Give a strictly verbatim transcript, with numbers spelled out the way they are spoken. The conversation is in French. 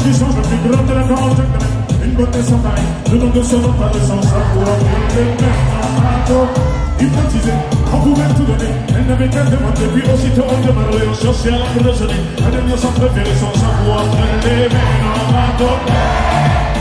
qui change le plus grand de la quarantaine. Une beauté sans pareil, le nom de son nom pas de son savoir. Les mains en bateau, hypnotisé, on pouvait tout donner. Elle n'avait qu'à demander, puis aussitôt on demandait, on cherchait à la raisonner. À devenir son préféré, son savoir. Les mains en bateau.